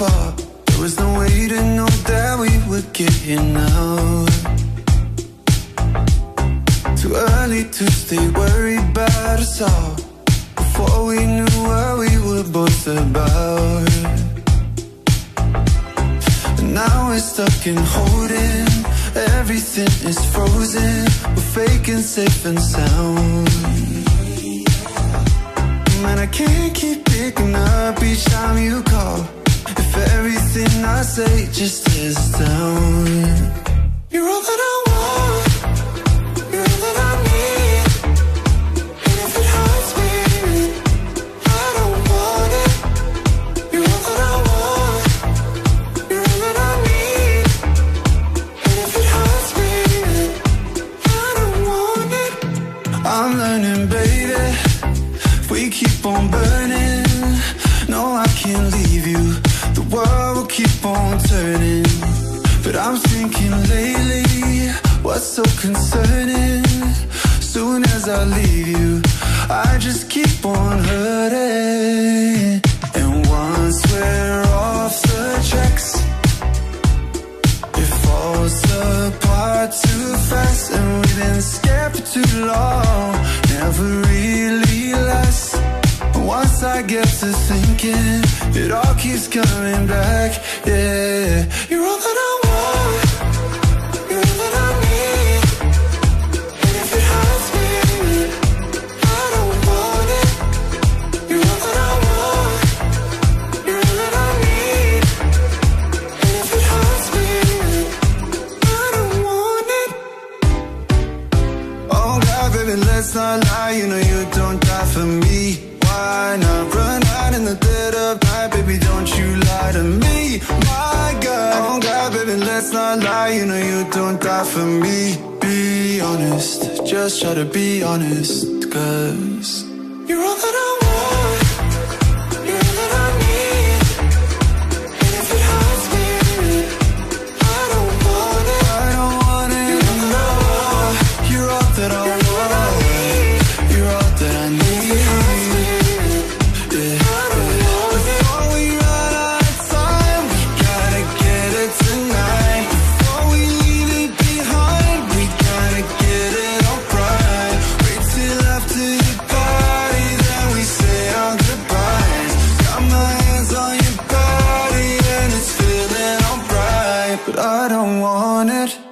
far. There was no way to know that we would get here now. Too early to stay worried about us all, before we knew what we were both about. And now we're stuck in holding, everything is frozen. We're faking safe and sound. Man, I can't keep picking up each time you call. If everything I say just is down. You're all that I want, you're all that I need. And if it hurts me, I don't want it. You're all that I want, you're all that I need. And if it hurts me, I don't want it. I'm learning, baby, we keep on burning. No, I can't leave you, the world will keep on turning. But I'm thinking lately, what's so concerning? Soon as I leave you, I just keep on hurting. And once we're off the tracks, it falls apart too fast. And we've been scared for too long, never really lasts. Once I get to thinking, it all keeps coming back, yeah. You're all that I want, you're all that I need. And if it hurts me, I don't want it. You're all that I want, you're all that I need. And if it hurts me, I don't want it. Oh God, baby, let's not lie, you know you don't die for me. Why not run out in the dead of night, baby, don't you lie to me. My God, oh God, baby, let's not lie, you know you don't die for me. Be honest, just try to be honest, 'cause you're all that I want, you're all that I need. And if it hurts me, I don't want it. I don't want it. You're all that I want, you're all that I want. You're all that I need. But I don't want it.